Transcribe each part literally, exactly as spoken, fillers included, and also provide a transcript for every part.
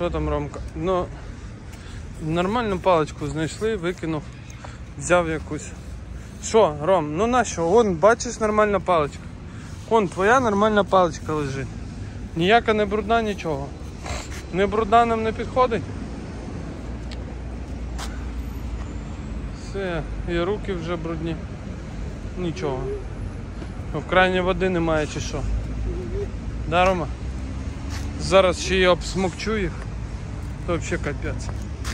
Що там, Ромка? Ну, нормальну паличку знайшли, викинув, взяв якусь. Що, Ром, ну на що? Вон, бачиш, нормальна паличка. Вон, твоя нормальна паличка лежить. Ніяка не брудна, нічого. Не брудна нам не підходить. Все, і руки вже брудні. Нічого. В крайній води немає чи що. Да, Рома? Зараз ще я обсмокчу їх. То взагалі капець.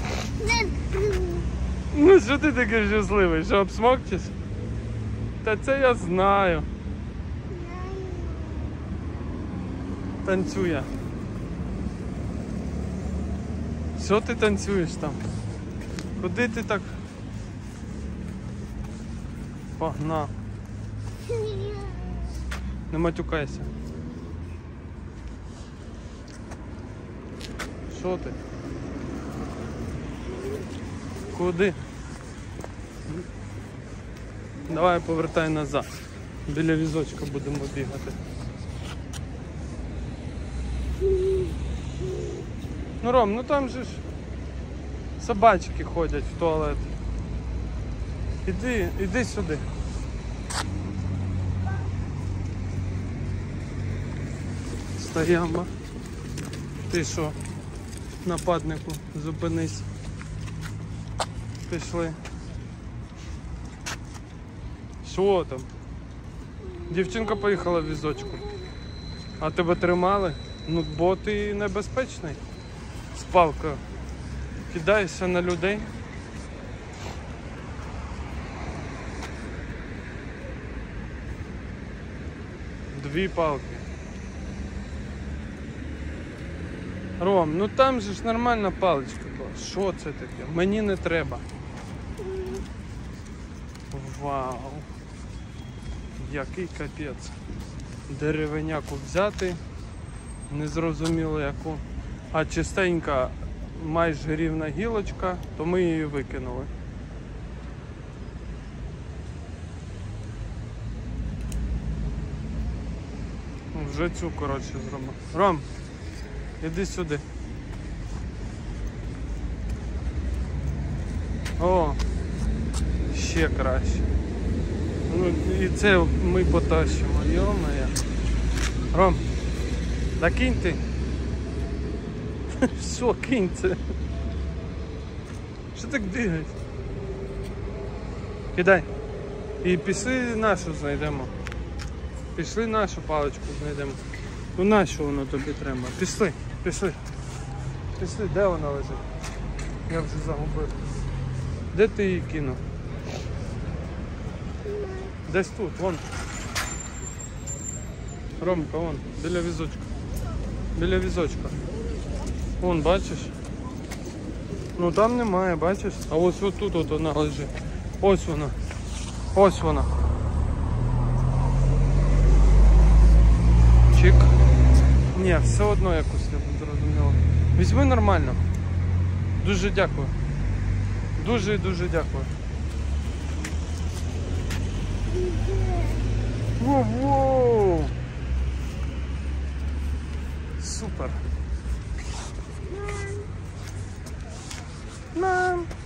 Ну що ти такий щасливий? Що обсмокчеш? Та це я знаю. Танцює. Що ти танцюєш там? Куди ти так? Погнав. Не матюкайся. Що ти? Куди? Давай повертай назад. Біля візочка будемо бігати. Ну, Ром, ну там же ж собачки ходять в туалет. Іди, іди сюди. Стоямо. Ти що? Нападнику, зупинись. Пішли. Що там? Дівчинка поїхала в візочку. А тебе тримали? Ну, бо ти небезпечний. З палкою. Кидаєшся на людей. Дві палки. Ром, ну там же ж нормальна паличка була. Що це таке? Мені не треба. Вау. Який капець. Деревеняку взяти. Незрозуміло яку. А чистенька, майже рівна гілочка, то ми її викинули. Вже цю, коротше, зробимо. Ром, іди сюди. О, ще краще. Ну і це ми потащимо, йо-моє. Ром, да кинь ти. Що, кинь це? Що так бігаєш? Кидай. І пішли нашу знайдемо. Пішли нашу паличку знайдемо. Ну нащо воно тобі треба? Пішли, пішли. Пішли, де вона лежить? Я вже загубив. Де ти її кинув? Десь тут, вон. Ромка, вон, біля візочка. Біля візочка. Вон, бачиш? Ну там немає, бачиш? А ось отут от вона лежить. Ось вона. Ось вона. Чик. Ні, все одно якось не зрозуміло. Візьми нормально. Дуже дякую. Дуже і дуже дякую. Воу-воу! Супер. Мам.